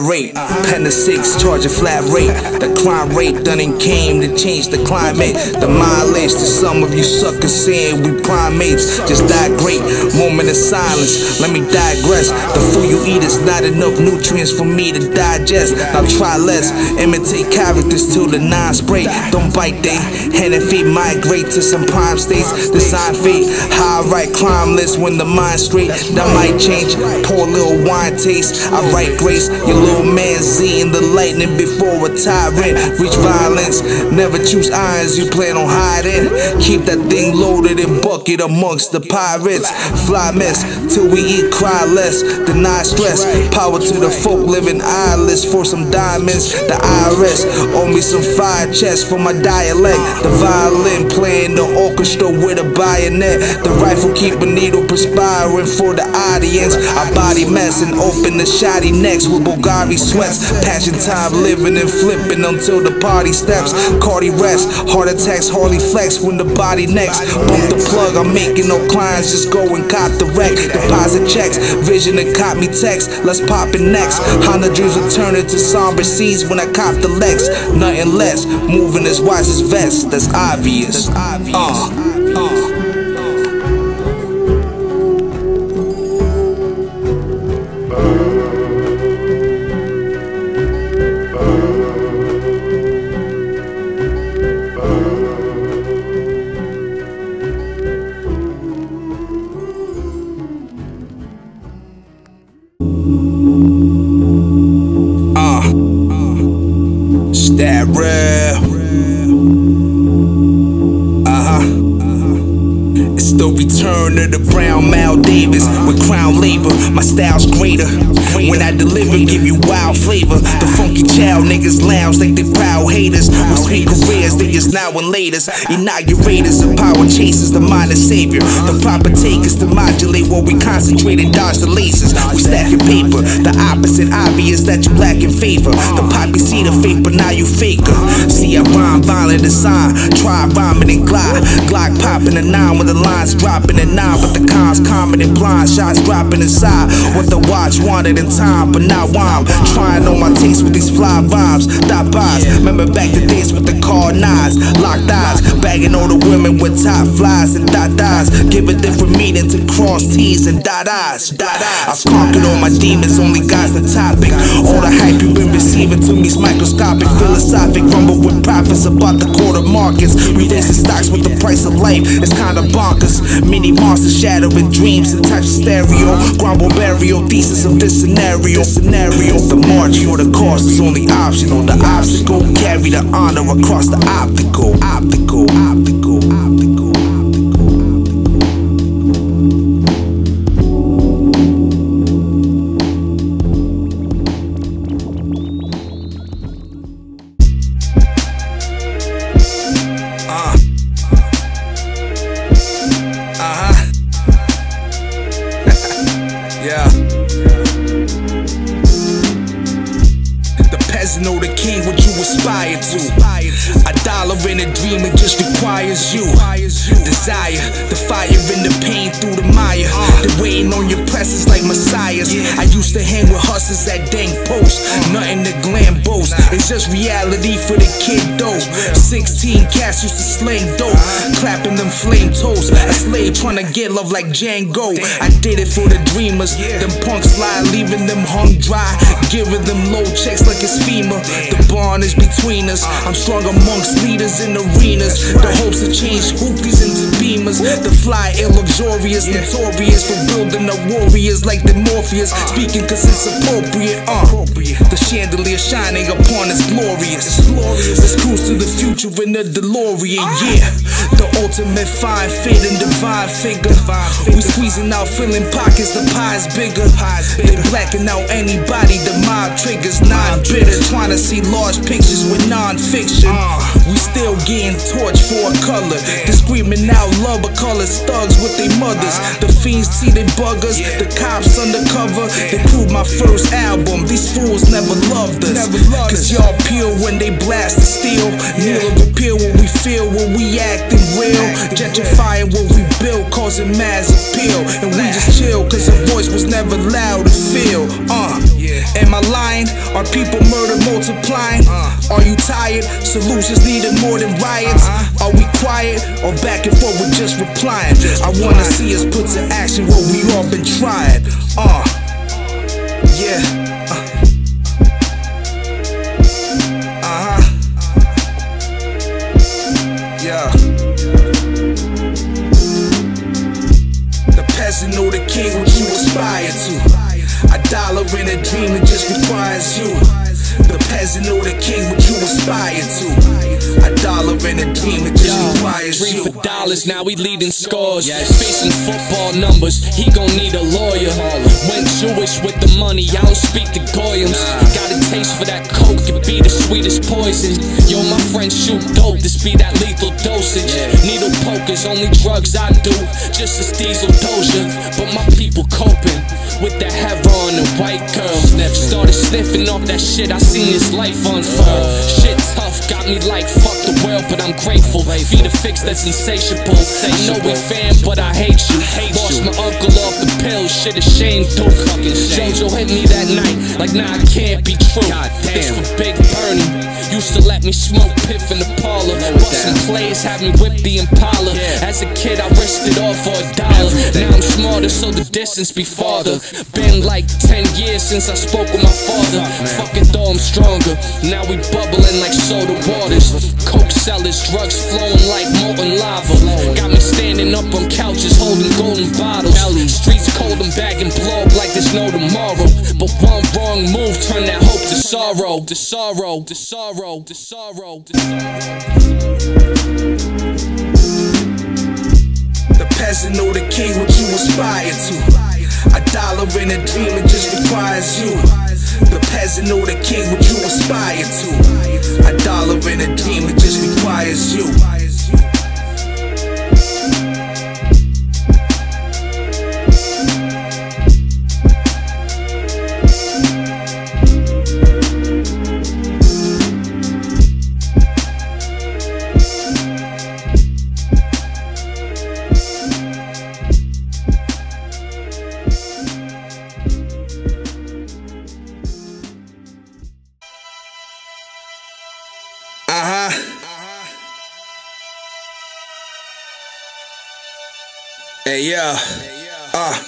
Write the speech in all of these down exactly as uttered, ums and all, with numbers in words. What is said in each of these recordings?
irate. Pen the six, charge a flat rate. The crime rate done and came to change the climate. The mileage to some of you suckers saying we primates. Just die great, moment of silence. Let me digress. The food you eat is not enough nutrients for me to digest. Now try less, imitate characters till the nine spray. Don't bite they, hand and feet migrate to some prime states. Design fate, how I write crime lists when the mind's straight. That might change, pour a little wine taste. I write grace, your little man Z in the lightning before a tyrant. Reach violence, never choose irons, you plan on hiding. Keep that thing loaded and bucket amongst the pirates. Fly mess, till we eat, cry less. Deny stress, power to the folk living eyeless for some diamonds. The I R S owe me some fire chests for my dialect. The violin playing the orchestra with a bayonet. The rifle keep a needle perspiring for the audience. I body mess and open the shoddy necks with Bulgari sweats. Passion time living and flipping until the party steps. Cardi rest, heart attacks hardly flex when the body next. Bump the plug, I'm making no clients, just go and cop the wreck. Deposit checks, vision and cop me text. Let's pop it next. Honda dreams will turn into somber seas when I cop the Lex. Nothing less, moving as wise as vest. That's obvious. Uh, uh. That real. Uh-huh. It's the return of the brown Mal Davis with crown labor. My style's greater. When I deliver, give you wild flavor. The funky Chow niggas lounge like they proud haters. With sweet careers, they just now and laters. Inaugurators of power chasers, the mind is savior. The proper takers to modulate while we concentrate and dodge the lasers. We stack your paper, the opposite obvious that you lack in favor. The poppy seed of fake, but now you faker. See I rhyme violent design, try rhyming and glide. Glock popping a nine when the lines dropping at nine, but the cons common and blind shots dropping inside. What the watch wanted in time, but now I'm trying on my taste with these fly rhymes. Dot bars, remember back the days with the car nines, locked eyes, bagging all the women with top flies and dot eyes. Give a different meaning to cross T's and dot eyes. Dot eyes. I've conquered all my demons, only God's the topic. All the hype you've been receiving to me's microscopic, philosophic. Rumble with prophets about the quarter markets. We racing stocks with the price of life, it's kinda bonkers. Mini monsters shattering dreams and types of stereo. Grumble burial thesis of this scenario. Scenario. The march for the cause is only optional. The obstacle carry the honor across the optical. Optical. Optical. Optical. Know the key, what you aspire to. A dollar in a dream, it just requires you. Desire, the fire in the pain through the mire. They're waiting on your presence like messiahs. I used to hang with hustlers at dang posts. Nothing to glam boast, it's just reality for the kid though. Sixteen cats used to slang dope, clapping them flame toes. A slave trying to get love like Django. I did it for the dreamers. Them punks lie, leaving them hung dry, giving them low checks like it's FEMA. The bond is between us. I'm strong amongst leaders in arenas. The hopes to change hoopies into beamers. The fly ill luxurious, notorious for building up warriors like the Morpheus. Speaking cause it's appropriate. Uh, the chandelier shining upon us glorious. Let's cruise to the future in the DeLorean. Yeah, the ultimate fine fit and divine figure. We squeezing out, filling pockets. The pie's bigger. They blacking out anybody. The mob triggers non-bitter. Trying to see large pictures with non-fiction. We still getting torched for a color. They screaming out love, but call us thugs with their mothers. The fiends see they buggers. The cops undercover. They proved my first album. These fools never loved us. Cause y'all pure when they blast the steel. Kneel and repeal what we feel when we acting real. Gentrifying what we build, causing mass appeal. And we just chill cause our voice was never loud to feel. Uh Am I lying? Are people murder multiplying? Are you tired? Solutions needed more than riots. Are we quiet or back and forth with just replying? I wanna see us put to action what we all been trying. Uh, yeah. Uh, uh-huh. Yeah. The peasant or the king, what you aspire to. A dollar in a dream, it just requires you. The peasant or the king, what you aspire to. A dollar in a dream, it just requires you. Dream for dollars, now we leading scores. Facing football numbers, he gon' need a lawyer. Went Jewish with the money, I don't speak to Goyams. Got a taste for that coke, it be the sweetest poison. Yo, my friends shoot dope, this be that lethal dosage. Needle pokers, only drugs I do, just as diesel doja. But my people coping with that heroin and white girl. Started sniffing off that shit, I seen his life unfurl. Shit tough, got me like fuck the world, but I'm grateful. Feed a fix that's insatiable. I know we fam, but I hate you. Lost my uncle off the pills, shit a shame, dude. Jojo hit me that night, like nah, it can't be true. This for Big Bernie, used to let me smoke piff in the parlor. Bustin' plays, have me whip the Impala. As a kid, I risked it all for a dollar. Now I'm smarter, so the distance be farther. Been like ten years since I spoke with my father. Fuck it though, I'm stronger. Now we bubbling like soda waters. Coke sellers, drugs flowing like molten lava. Got me standing up on couches holding golden bottles. Streets cold and bagging blow up like there's no tomorrow. But one wrong move turn that hope to sorrow. To sorrow, to sorrow, to sorrow, to sorrow. The peasant or the king, what you aspire to. A dollar in a dream, it just requires you. The peasant or the king, what you aspire to. A dollar in a dream, it just requires you. Uh-huh. Hey, yeah. Uh.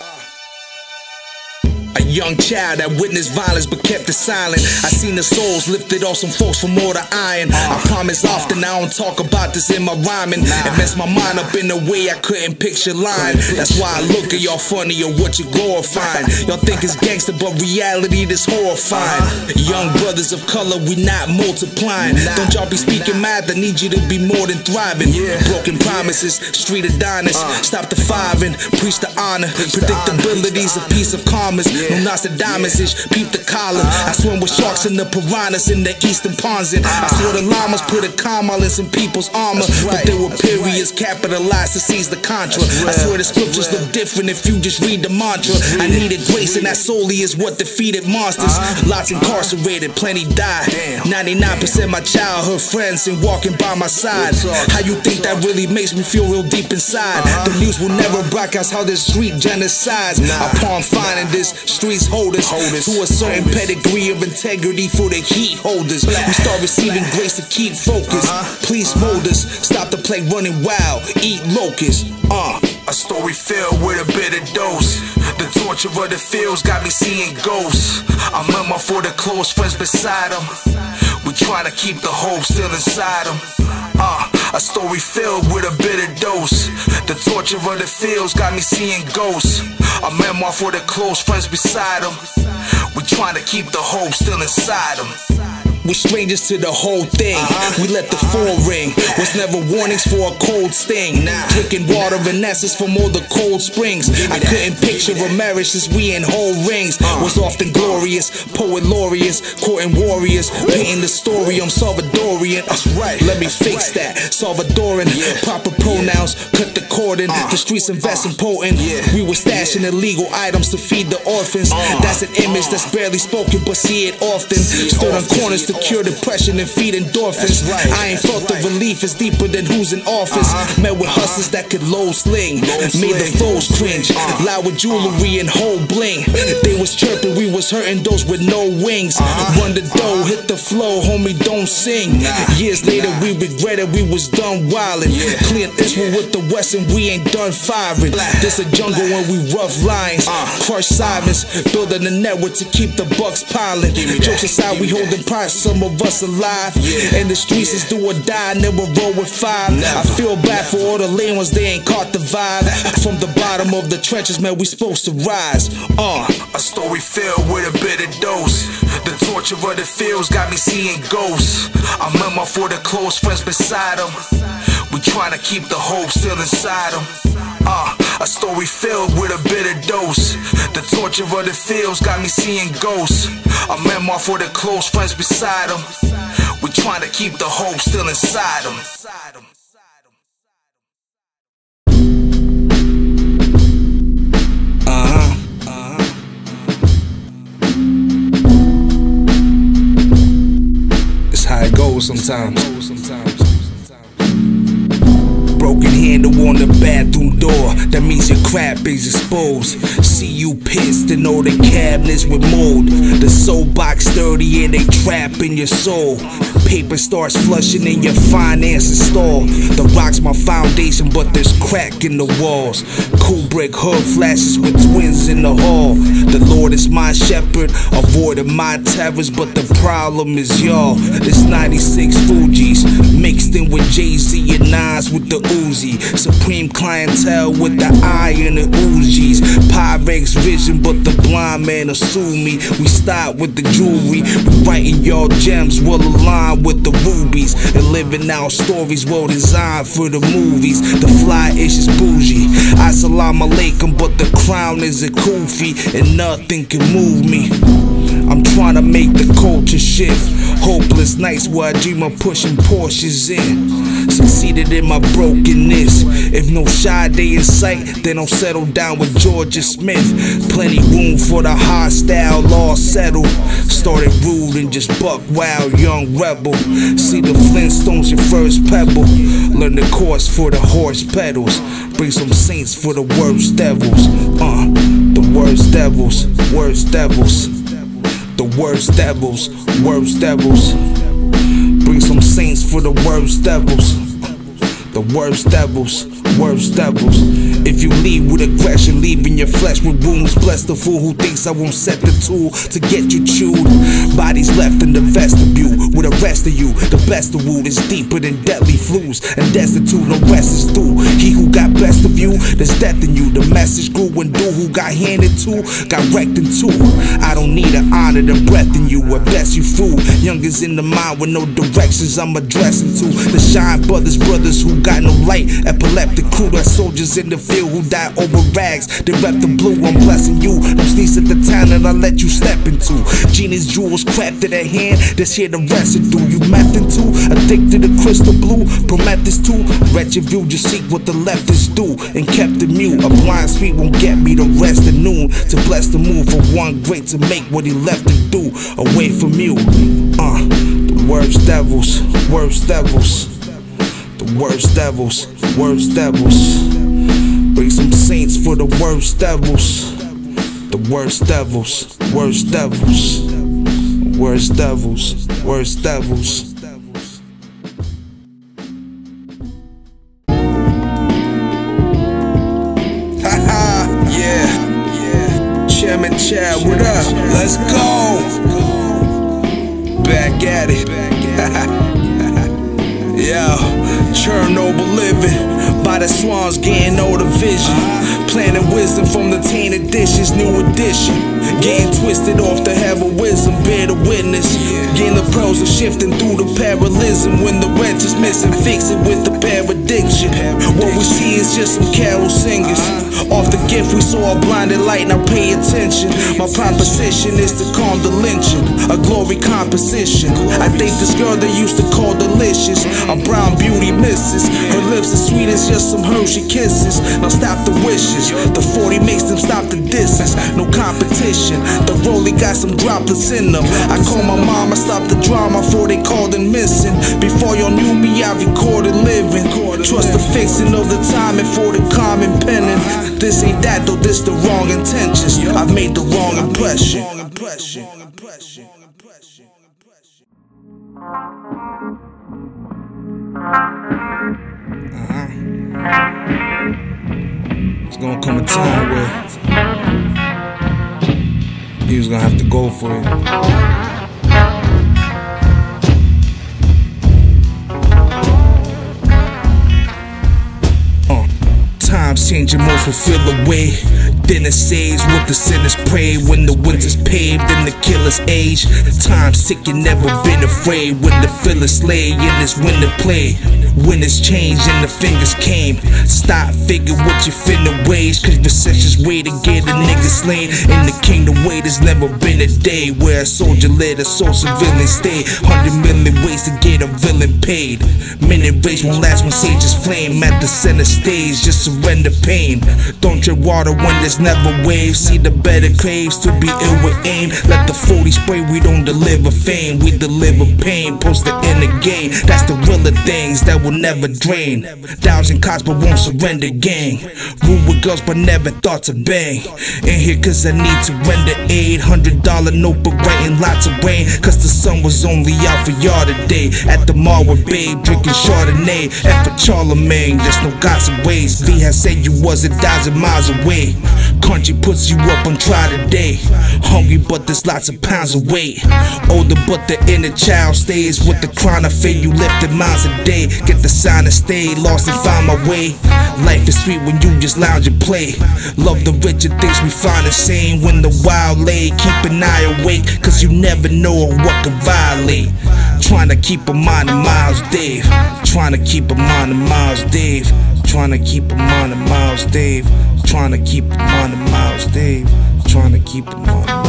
A young child that witnessed violence but kept it silent. I seen the souls lifted off some folks from more to iron. I promise often I don't talk about this in my rhyming. It messed my mind up in a way I couldn't picture line. That's why I look at y'all funny or what you glorifying. Y'all think it's gangster but reality this horrifying. Young brothers of color, we not multiplying. Don't y'all be speaking mad, I need you to be more than thriving. Broken promises, street Adonis. Stop the firing, preach the honor. Predictability's a piece of commerce. No Nostradamus-ish, peep the collar. I swim with sharks and the piranhas in the eastern ponds. And I saw the llamas put a calm in some people's armor. But there were periods capitalized to seize the contra. I swear the scriptures look different if you just read the mantra. I needed grace and that solely is what defeated monsters. Lots incarcerated, plenty died. ninety-nine percent my childhood friends and walking by my side. How you think that really makes me feel real deep inside? The news will never broadcast how this street genocides. Upon finding this, streets holders to a certain pedigree of integrity for the heat holders. We start receiving grace to keep focus. Please mold us, stop the play running wild, eat locusts. Uh. A story filled with a bitter dose. The torture of the fields got me seeing ghosts. I'm in for the close friends beside them. We try to keep the hope still inside them. Uh, a story filled with a bitter dose. The torture of the fields got me seeing ghosts. A memoir for the close friends beside them. We trying to keep the hope still inside them. We're strangers to the whole thing. We let the phone ring. Was never warnings for a cold sting. Drinking water and essence from all the cold springs. I couldn't picture a marriage since we in whole rings. Was often glorious, poet laureates, courting warriors, painting the story. I'm Salvadorian. Let me fix that. Salvadoran, proper pronouns, cut the cordon. The streets investing potent. We were stashing illegal items to feed the orphans. That's an image that's barely spoken, but see it often. Stood on corners to to cure depression and feed endorphins. Right. I ain't felt the relief is deeper than who's in office. Uh-huh. Met with hustlers that could low sling, low made sling. The foes cringe. Uh-huh. Loud with jewelry and whole bling. They was chirping, we was hurting those with no wings. Uh-huh. Run the dough, uh-huh. hit the flow, homie, don't sing. Nah. Years later, nah. we regretted we was done wildin'. Yeah. Clear this one with the West and we ain't done firing. Black. This a jungle Black. When we rough lines, uh. crush silence, uh. building a network to keep the bucks piling. Jokes aside, we holding pride, some of us alive. Yeah. And the streets yeah. is do or die, never roll with five. Never. I feel bad Never. For all the lame ones, they ain't caught the vibe. From the bottom of the trenches, man, we supposed to rise. Uh. A story filled with a bitter dose. The torture of the fields got me seeing ghosts. I remember for the close friends beside them. We trying to keep the hope still inside them. Uh, a story filled with a bitter dose. The torture of the fields got me seeing ghosts. A memoir for the close friends beside them. We trying to keep the hope still inside them. Uh-huh, uh-huh. It's how it goes sometimes. Broken handle on the bathroom door, that means your crap is exposed. See you pissed and all the cabinets with mold. The soul box dirty and they trap in your soul. Paper starts flushing in your finances stall. The rock's my foundation, but there's crack in the walls. Cool brick hood flashes with twins in the hall. The Lord is my shepherd, avoiding my terrors, but the problem is y'all. This ninety-six Fuji's mixed in with Jay-Z and Nas with the Uzi. Supreme clientele with the eye and the Uzis. Pyrex vision, but the blind man will sue me. We start with the jewelry, we writing y'all gems well aligned with the rubies, and living out stories well designed for the movies. The fly ish is bougie. Assalamu alaikum, but the crown is a kufi, and nothing can move me. I'm trying to make the culture shift. Hopeless nights where I dream of pushing Porsches in. Succeeded in my brokenness. If no Sade in sight, then I'll settle down with Georgia Smith. Plenty room for the hostile, all settled. Started rude and just buck wild, young rebel. See the Flintstones, your first pebble. Learn the course for the horse pedals. Bring some saints for the worst devils. Uh, the worst devils, worst devils. The worst devils, worst devils. Bring some saints for the worst devils. The worst devils, worst devils. If you leave with aggression, leaving your flesh with wounds. Bless the fool who thinks I won't set the tool to get you chewed. Bodies left in the vestibule with the rest of you. The best of wood is deeper than deadly flus, and destitute, no rest is due. He who got best of you, there's death in you. The message grew when dude who got handed to got wrecked in two. I don't need an honor, the breath in you. At best you fool. Youngers in the mind with no directions I'm addressing to. The Shine Brothers, brothers who got no light. Epileptic crew, that soldiers in the field who die over rags. They rep the blue, I'm blessing you. No sneeze at the town and I let you step into. Genius jewels crafted at hand, this here the residue. You meth into, addicted to crystal blue. Prometheus too, wretched view, just seek what the leftists do. And kept it mute, a blind street won't get me the rest of noon. To bless the move for one great to make what he left to do. Away from you, uh, the worst devils, worst devils. The worst devils, worst devils. Bring some saints for the worst devils. The worst devils, worst devils. Worst devils, worst devils. Haha, yeah, yeah. Chairman Chow, what up? Let's go. Back at it. Yo, Chernobyl living by the swans, getting all the vision. Planting wisdom from the tainted dishes, new edition. Getting twisted off the heroism, bear the witness. Getting the pros are shifting through the parallelism. When the wrench is missing, fix it with the paradiction. What we see is just some carol singers. Off the gift we saw a blinded light, now pay attention. My proposition is to calm the lynching, a glory composition. I think this girl they used to call delicious, a brown beauty misses. Her lips as sweet as just some Hershey kisses. Now stop the wishes, the forty makes them stop the distance. No competition. mission. The rollie got some droplets in them. I called my mom, I stopped the drama before they called and missing. Before y'all knew me, I recorded living. Trust the fixing of the timing for the common penning. This ain't that though, this the wrong intentions. I've made the wrong impression. Uh-huh. It's gonna come a time where you was gonna have to go for it. Uh, times changing, most will feel away. Then it saves what the sinners pray. When the winter's paved and the killer's age. Time's sick, you never been afraid. When the feelers slay in this winter play. When it's changed and the fingers came. Stop, figure what you finna wage. Cause recession's way to get a nigga slain. In the kingdom way, there's never been a day where a soldier led a soul civilian stay. Hundred million ways to get a villain paid. Minute rage won't last when sages flame. At the center stage, just surrender pain. Don't drink water when there's never waves. See the better craves to be ill with aim. Let the forty spray, we don't deliver fame. We deliver pain, post the inner game. That's the realer things that will never drain. Thousand cops but won't surrender gang. Rule with girls but never thought to bang. In here cause I need to render aid. Hundred dollar notebook writing lots of rain. Cause the sun was only out for y'all today. At the mall with babe drinking Chardonnay. And for Charlemagne, there's no gossip ways. V has said you was a thousand miles away. Country puts you up on try today. Hungry but there's lots of pounds of weight. Older but the inner child stays. With the crown of fate you lifted miles a day. Get the sign and stay lost and find my way. Life is sweet when you just lounge and play. Love the richer things we find the same. When the wild lay, keep an eye awake. Cause you never know what could violate. Trying to keep a mind of Miles Dave. Trying to keep a mind of Miles Dave. Trying to keep a mind of Miles Dave. Trying to keep a mind of Miles Dave. Trying to keep a mind of Miles.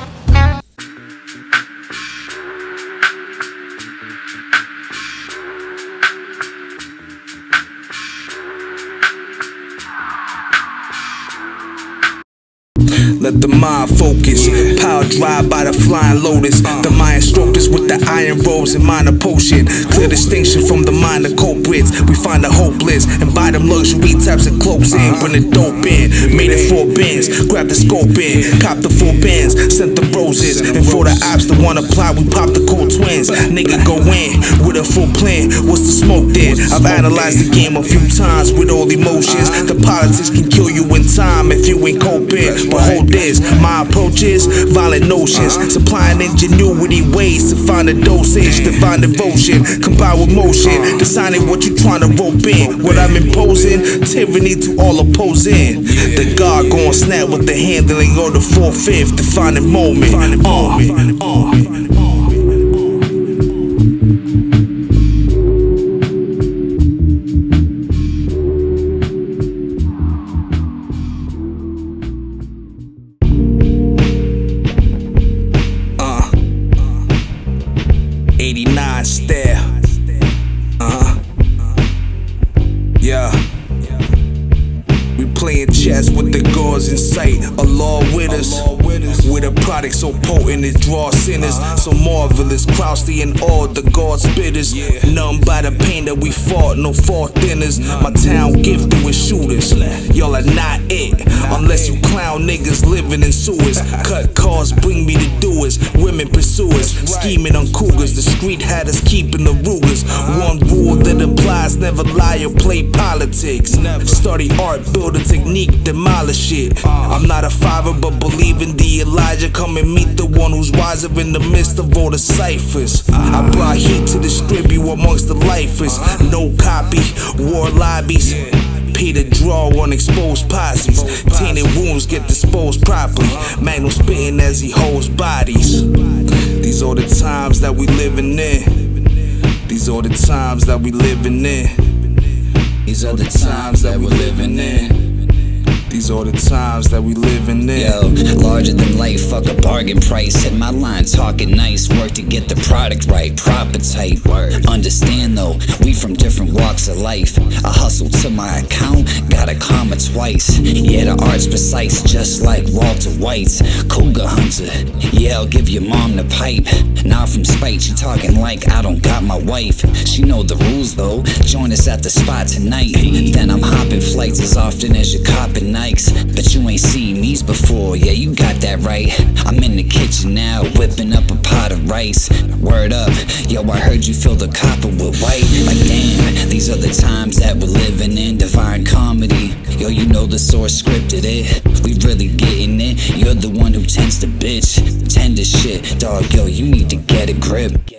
Let the mind focus. Power drive by the flying lotus. The mind stroked us with the iron robes and minor potion. Clear distinction from the minor culprits. We find the hopeless and buy them luxury types of clothes in. Bring the dope in. Made it four bins. Grab the scope in. Cop the four bins. Sent the roses. And for the ops that wanna apply, we pop the cold twins. Nigga go in with a full plan. What's the smoke then? I've analyzed the game a few times with all emotions. The politics can kill you in time if you ain't coping. But hold this, my approach is violent notions, supplying ingenuity ways to find a dosage, to find devotion, combined with motion, deciding what you trying to rope in, what I'm imposing, tyranny to all opposing. The guard gon' snap with the handling of the four-fifth, defining moment. Uh, uh. eighty-nine stare. Uh-huh. Yeah. We playing chess with the gods in sight. Allah with us. With a product so potent it draws sinners. So marvelous, crowd staying awed, the God spitters. None by the pain that we fought, no fault thinners. My town gifted with shooters. Y'all are not it, unless you clown niggas living in sewers. Cut cars bring me the doers, women pursuers, scheming on cougars. The street had us keeping the Rugers. One rule that applies, never lie or play politics. Study art, build a technique, demolish it. I'm not a fiver but believe in the Elijah. Come and meet the one who's wiser in the midst of all the ciphers. I brought heat to distribute amongst the lifers. No copy, war lobbies. Pay the draw on exposed posses. Tainted wounds get disposed properly. Magno spitting as he holds bodies. These are the times that we living in. These are the times that we living in. These are the times that we living in. These are the times that we living in. Yo, larger than life, fuck a bargain price. Hit my line, talking nice. Work to get the product right, proper type. Word. Understand though, we from different walks of life. I hustle to my account, got a comma twice. Yeah, the art's precise, just like Walter White's Cougar Hunter. Yeah, I'll give your mom the pipe. Now from spite, she talking like I don't got my wife. She know the rules though, join us at the spot tonight. Then I'm hopping flights as often as you're copping Nikes. But you ain't seen these before, yeah, you got that right. I'm in the kitchen now, whipping up a pot of rice. Word up, yo, I heard you fill the copper with white. Like damn, these are the times that we're living in. Divine comedy, yo, you know the source scripted it. We really getting it, you're the one who tends to bitch. Tender shit, dog, yo, you need to get a grip.